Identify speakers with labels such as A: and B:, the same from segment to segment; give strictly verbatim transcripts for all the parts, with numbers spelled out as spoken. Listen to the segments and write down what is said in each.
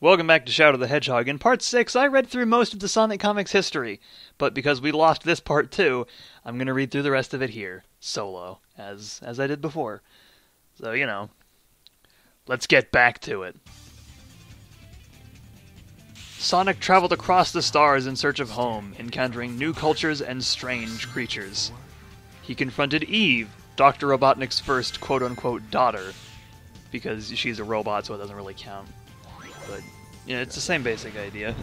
A: Welcome back to Shadow the Hedgehog. In part six, I read through most of the Sonic Comics history, but because we lost this part too, I'm going to read through the rest of it here, solo, as as I did before. So, you know, let's get back to it. Sonic traveled across the stars in search of home, encountering new cultures and strange creatures. He confronted Eve, Doctor Robotnik's first quote-unquote daughter, because she's a robot, so it doesn't really count. But, yeah, it's the same basic idea.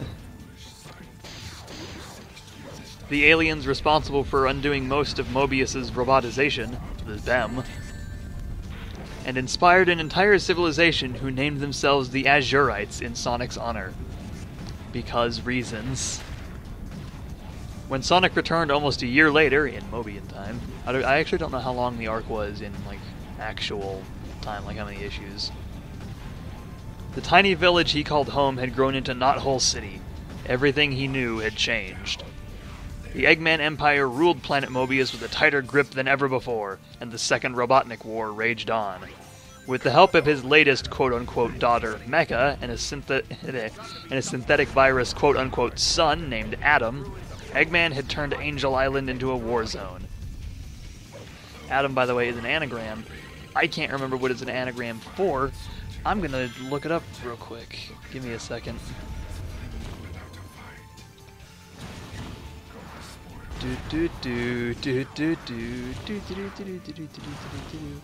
A: The aliens responsible for undoing most of Mobius's robotization, the them, and inspired an entire civilization who named themselves the Azurites in Sonic's honor. Because reasons. When Sonic returned almost a year later, in Mobian time, I, don't, I actually don't know how long the arc was in, like, actual time, like how many issues. The tiny village he called home had grown into Knothole City. Everything he knew had changed. The Eggman Empire ruled Planet Mobius with a tighter grip than ever before, and the Second Robotnik War raged on. With the help of his latest quote-unquote daughter, Mecha, and a, synthet and a synthetic virus quote-unquote son named Adam, Eggman had turned Angel Island into a war zone. Adam, by the way, is an anagram. I can't remember what it's an anagram for. I'm gonna look it up real quick. Give me a second. Do do do do do do do do do do do do do do.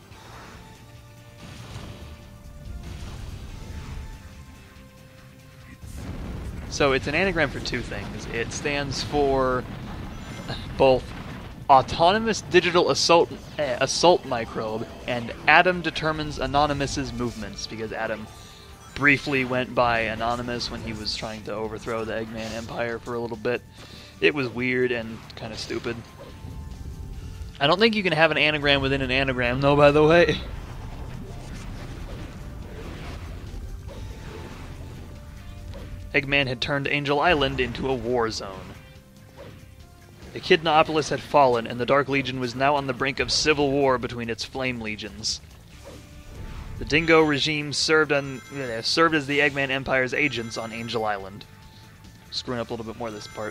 A: So it's an anagram for two things. It stands for both Autonomous Digital Assault eh, Assault Microbe, and Adam determines Anonymous's movements, because Adam briefly went by Anonymous when he was trying to overthrow the Eggman Empire for a little bit. It was weird and kind of stupid. I don't think you can have an anagram within an anagram, though, by the way. Eggman had turned Angel Island into a war zone. Echidnaopolis had fallen, and the Dark Legion was now on the brink of civil war between its Flame Legions. The Dingo regime served, on, uh, served as the Eggman Empire's agents on Angel Island. Screwing up a little bit more this part.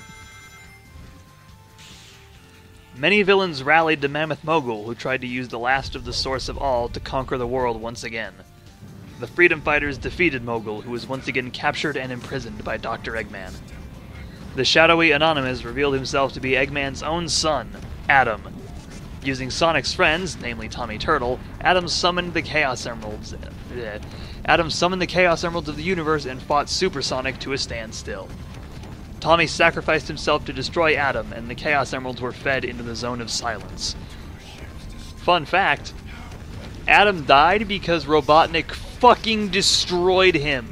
A: Many villains rallied to Mammoth Mogul, who tried to use the last of the Source of All to conquer the world once again. The Freedom Fighters defeated Mogul, who was once again captured and imprisoned by Doctor Eggman. The shadowy Anonymous revealed himself to be Eggman's own son, Adam. Using Sonic's friends, namely Tommy Turtle, Adam summoned the Chaos Emeralds. Uh, Adam summoned the Chaos Emeralds of the universe and fought Super Sonic to a standstill. Tommy sacrificed himself to destroy Adam, and the Chaos Emeralds were fed into the Zone of Silence. Fun fact, Adam died because Robotnik fucking destroyed him.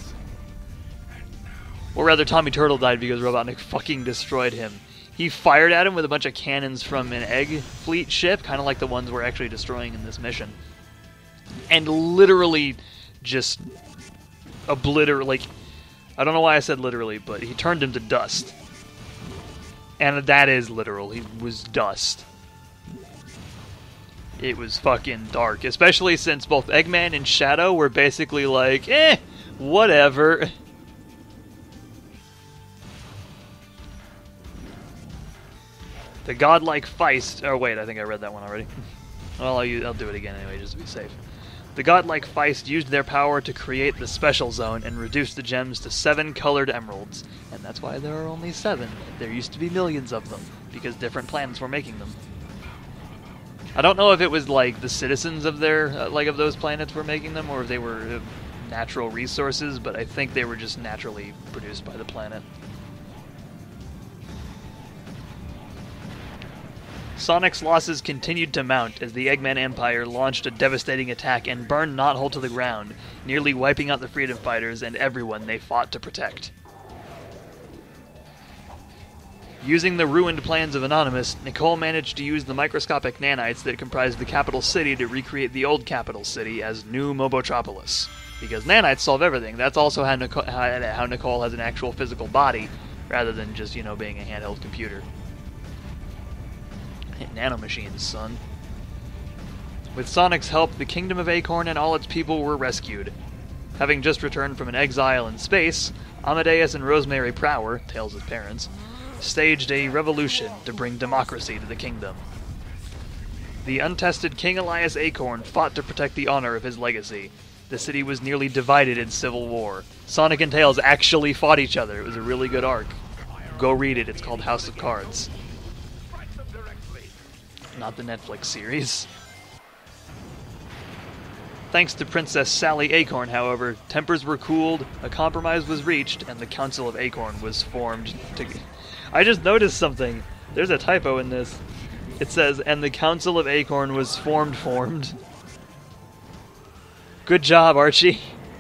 A: Or rather, Tommy Turtle died because Robotnik fucking destroyed him. He fired at him with a bunch of cannons from an egg fleet ship, kind of like the ones we're actually destroying in this mission. And literally just obliterate, like, I don't know why I said literally, but he turned him to dust. And that is literal. He was dust. It was fucking dark, especially since both Eggman and Shadow were basically like, eh, whatever. The godlike Feist... Oh, wait, I think I read that one already. Well, I'll, use, I'll do it again anyway, just to be safe. The godlike Feist used their power to create the Special Zone and reduce the gems to seven colored emeralds. And that's why there are only seven. There used to be millions of them, because different planets were making them. I don't know if it was, like, the citizens of their, uh, like, of those planets were making them, or if they were uh, natural resources, but I think they were just naturally produced by the planet. Sonic's losses continued to mount as the Eggman Empire launched a devastating attack and burned Knothole to the ground, nearly wiping out the Freedom Fighters and everyone they fought to protect. Using the ruined plans of Anonymous, Nicole managed to use the microscopic nanites that comprised the capital city to recreate the old capital city as New Mobotropolis. Because nanites solve everything. That's also how Nicole, how Nicole has an actual physical body, rather than just, you know, being a handheld computer. Nanomachines, son. With Sonic's help, the Kingdom of Acorn and all its people were rescued. Having just returned from an exile in space, Amadeus and Rosemary Prower, Tails' parents, staged a revolution to bring democracy to the kingdom. The untested King Elias Acorn fought to protect the honor of his legacy. The city was nearly divided in civil war. Sonic and Tails actually fought each other. It was a really good arc. Go read it. It's called House of Cards. Not the Netflix series. Thanks to Princess Sally Acorn, however, tempers were cooled, a compromise was reached, and the Council of Acorn was formed to... I just noticed something. There's a typo in this. It says, and the Council of Acorn was formed formed. Good job, Archie.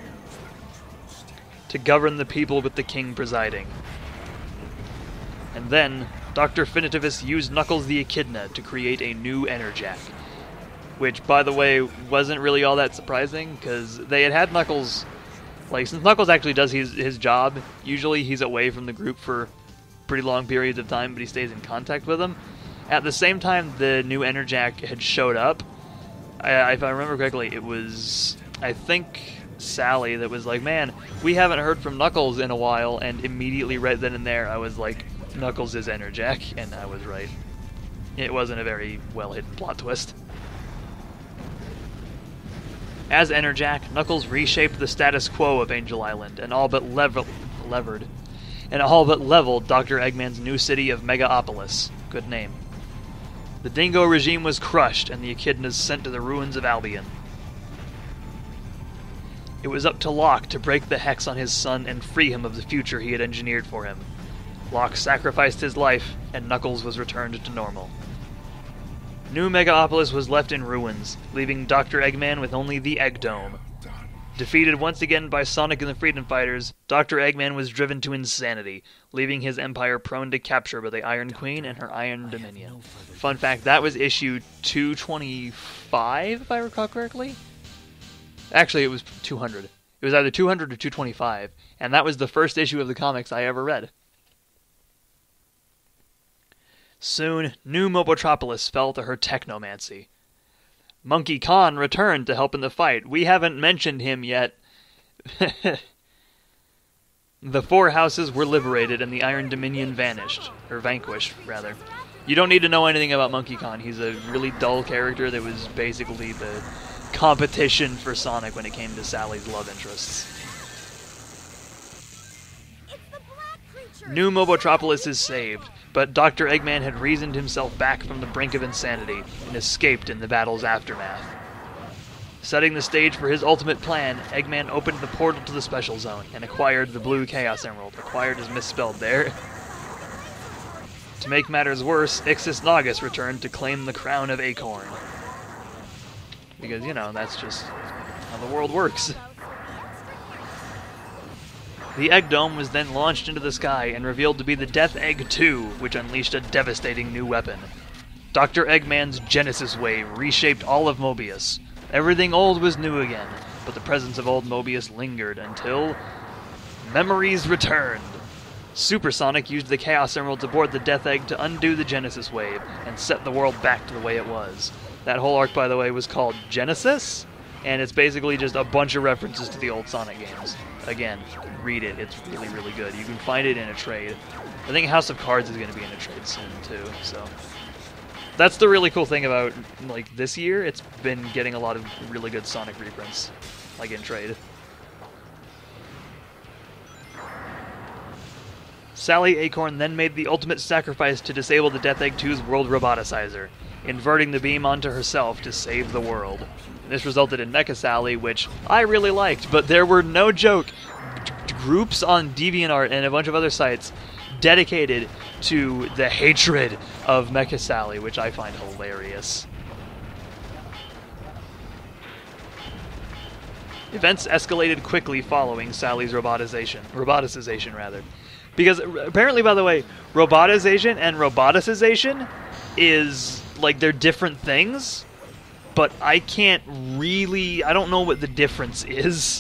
A: To govern the people with the king presiding. And then, Doctor Finitivus used Knuckles the Echidna to create a new Enerjack. Which, by the way, wasn't really all that surprising, because they had had Knuckles... Like, since Knuckles actually does his, his job, usually he's away from the group for pretty long periods of time, but he stays in contact with them. At the same time the new Enerjack had showed up, I, if I remember correctly, it was, I think, Sally that was like, man, we haven't heard from Knuckles in a while, and immediately right then and there I was like, Knuckles is Enerjack, and I was right. It wasn't a very well-hidden plot twist. As Enerjack, Knuckles reshaped the status quo of Angel Island and all but level levered, and all but leveled Doctor Eggman's new city of Megaopolis. Good name. The Dingo regime was crushed, and the Echidnas sent to the ruins of Albion. It was up to Locke to break the hex on his son and free him of the future he had engineered for him. Locke sacrificed his life, and Knuckles was returned to normal. New Megaopolis was left in ruins, leaving Doctor Eggman with only the Egg Dome. Defeated once again by Sonic and the Freedom Fighters, Doctor Eggman was driven to insanity, leaving his empire prone to capture by the Iron Queen and her Iron Dominion. Fun fact, that was issue two twenty-five, if I recall correctly? Actually, it was two hundred. It was either two hundred or two twenty-five, and that was the first issue of the comics I ever read. Soon, New Mobotropolis fell to her technomancy. Monkey Khan returned to help in the fight. We haven't mentioned him yet. The four houses were liberated and the Iron Dominion vanished. Or vanquished, rather. You don't need to know anything about Monkey Khan. He's a really dull character that was basically the competition for Sonic when it came to Sally's love interests. New Mobotropolis is saved, but Doctor Eggman had reasoned himself back from the brink of insanity and escaped in the battle's aftermath. Setting the stage for his ultimate plan, Eggman opened the portal to the Special Zone and acquired the Blue Chaos Emerald. Acquired is misspelled there. To make matters worse, Ixis Naugus returned to claim the crown of Acorn. Because, you know, that's just how the world works. The Egg Dome was then launched into the sky and revealed to be the Death Egg two, which unleashed a devastating new weapon. Doctor Eggman's Genesis Wave reshaped all of Mobius. Everything old was new again, but the presence of old Mobius lingered until... memories returned! Supersonic used the Chaos Emerald to board the Death Egg to undo the Genesis Wave and set the world back to the way it was. That whole arc, by the way, was called Genesis, and it's basically just a bunch of references to the old Sonic games. Again, read it. It's really, really good. You can find it in a trade. I think House of Cards is going to be in a trade soon, too, so... That's the really cool thing about, like, this year. It's been getting a lot of really good Sonic reprints, like, in trade. Sally Acorn then made the ultimate sacrifice to disable the Death Egg two's World Roboticizer, inverting the beam onto herself to save the world. This resulted in Mecha Sally, which I really liked, but there were, no joke, groups on DeviantArt and a bunch of other sites dedicated to the hatred of Mecha Sally, which I find hilarious. Events escalated quickly following Sally's robotization, roboticization rather. Because apparently, by the way, robotization and roboticization is, like, they're different things. But I can't really... I don't know what the difference is.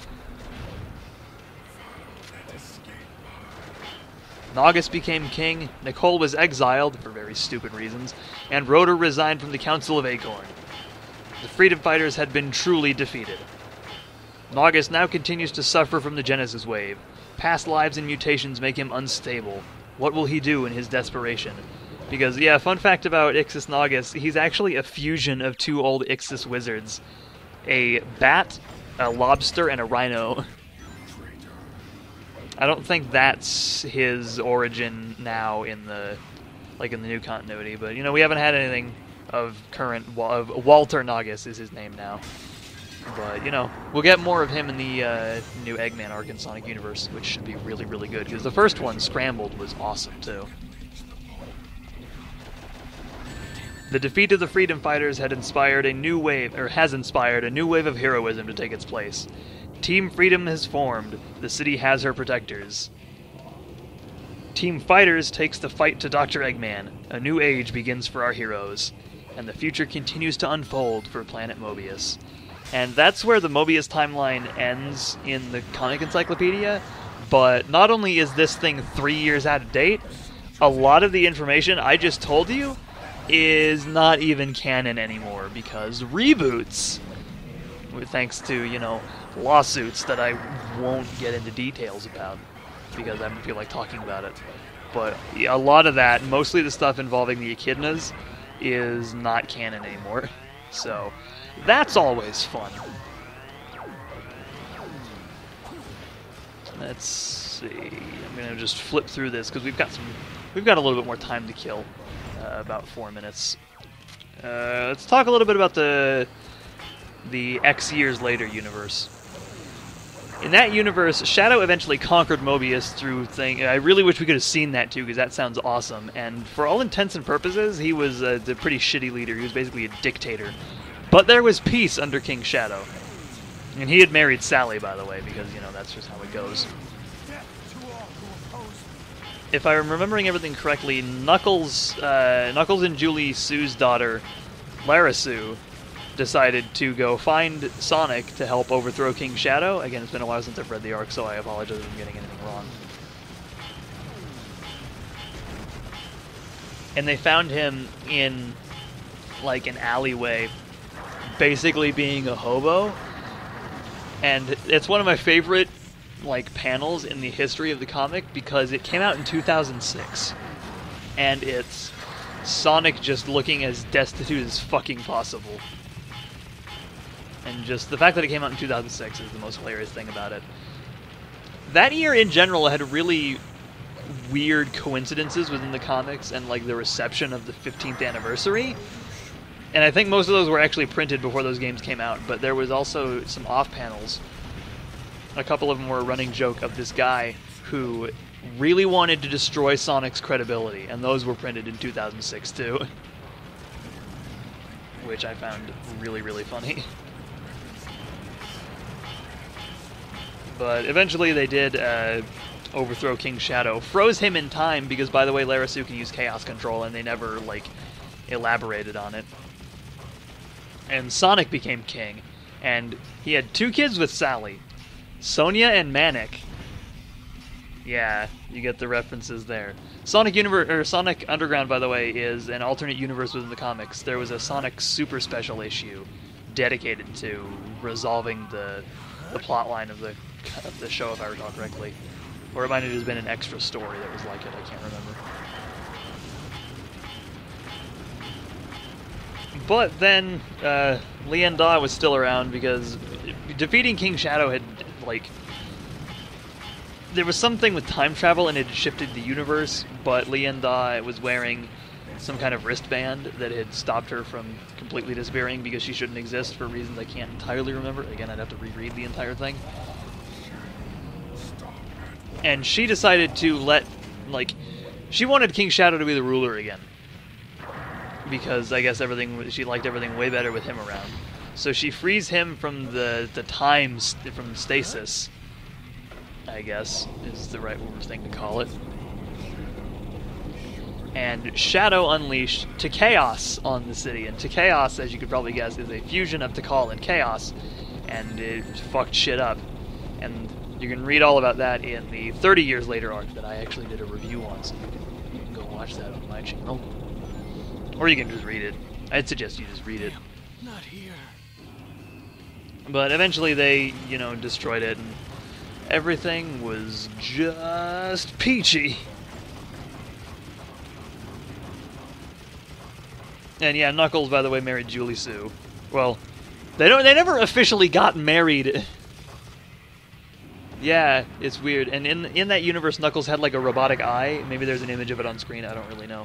A: Naugus became king, Nicole was exiled, for very stupid reasons, and Rotor resigned from the Council of Acorn. The Freedom Fighters had been truly defeated. Naugus now continues to suffer from the Genesis wave. Past lives and mutations make him unstable. What will he do in his desperation? Because, yeah, fun fact about Ixis Naugus, he's actually a fusion of two old Ixis wizards. A bat, a lobster, and a rhino. I don't think that's his origin now in the, like, in the new continuity, but, you know, we haven't had anything of current, of Walter Naugus is his name now. But, you know, we'll get more of him in the uh, new Eggman arc in Sonic Universe, which should be really, really good, because the first one, Scrambled, was awesome, too. The defeat of the Freedom Fighters had inspired a new wave, or has inspired a new wave of heroism to take its place. Team Freedom has formed. The city has her protectors. Team Fighters takes the fight to Doctor Eggman. A new age begins for our heroes. And the future continues to unfold for Planet Mobius. And that's where the Mobius timeline ends in the comic encyclopedia. But not only is this thing three years out of date, a lot of the information I just told you is not even canon anymore because reboots, thanks to, you know, lawsuits that I won't get into details about because I don't feel like talking about it. But yeah, a lot of that, mostly the stuff involving the Echidnas, is not canon anymore. So that's always fun. Let's see. I'm gonna just flip through this because we've got some, we've got a little bit more time to kill. Uh, about four minutes. Uh, let's talk a little bit about the the X years later universe. In that universe, Shadow eventually conquered Mobius through thing. I really wish we could have seen that too, because that sounds awesome. And for all intents and purposes, he was a, a pretty shitty leader. He was basically a dictator. But there was peace under King Shadow. And he had married Sally, by the way, because, you know, that's just how it goes. If I'm remembering everything correctly, Knuckles, uh, Knuckles and Julie Sue's daughter, Lara Sue, decided to go find Sonic to help overthrow King Shadow. Again, it's been a while since I've read the arc, so I apologize if I'm getting anything wrong. And they found him in, like, an alleyway, basically being a hobo. And it's one of my favorite, like, panels in the history of the comic because it came out in two thousand six. And it's Sonic just looking as destitute as fucking possible. And just the fact that it came out in two thousand six is the most hilarious thing about it. That year in general had really weird coincidences within the comics and, like, the reception of the fifteenth anniversary. And I think most of those were actually printed before those games came out, but there was also some off panels. A couple of them were a running joke of this guy who really wanted to destroy Sonic's credibility, and those were printed in two thousand six too. Which I found really, really funny. But eventually they did uh, overthrow King Shadow. Froze him in time because, by the way, Lara Sue can use Chaos Control, and they never, like, elaborated on it. And Sonic became king, and he had two kids with Sally. Sonia and Manic. Yeah, you get the references there. Sonic Universe, or Sonic Underground, by the way, is an alternate universe within the comics. There was a Sonic Super Special issue dedicated to resolving the the plot line of the of the show, if I recall correctly, or it might have just been an extra story that was like it. I can't remember. But then uh, Lian Da was still around because defeating King Shadow had, like, there was something with time travel and it had shifted the universe, but Lian Da was wearing some kind of wristband that had stopped her from completely disappearing because she shouldn't exist for reasons I can't entirely remember. Again, I'd have to reread the entire thing. And she decided to let, like, she wanted King Shadow to be the ruler again. Because I guess everything, she liked everything way better with him around. So she frees him from the, the time, st from stasis, I guess, is the right thing to call it. And Shadow unleashed to Chaos on the city. And to Chaos, as you could probably guess, is a fusion of Tikal and Chaos. And it fucked shit up. And you can read all about that in the thirty years later arc that I actually did a review on, so you can, you can go watch that on my channel. Or you can just read it. I'd suggest you just read it.
B: Not here.
A: But eventually they, you know, destroyed it, and everything was just peachy. And yeah, Knuckles, by the way, married Julie Sue. Well, they don't. They never officially got married. Yeah, it's weird. And in in that universe, Knuckles had like a robotic eye. Maybe there's an image of it on screen. I don't really know.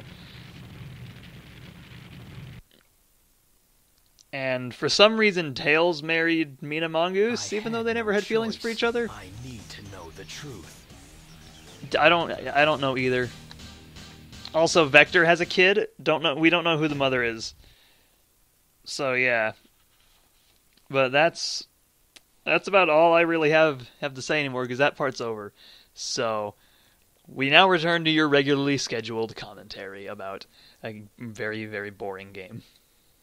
A: And for some reason, Tails married Mina Mongoose, even though they never had feelings for each other.
B: I need to know the truth.
A: I don't. I don't know either. Also, Vector has a kid. Don't know. We don't know who the mother is. So yeah. But that's that's about all I really have have to say anymore, because that part's over. So we now return to your regularly scheduled commentary about a very, very boring game.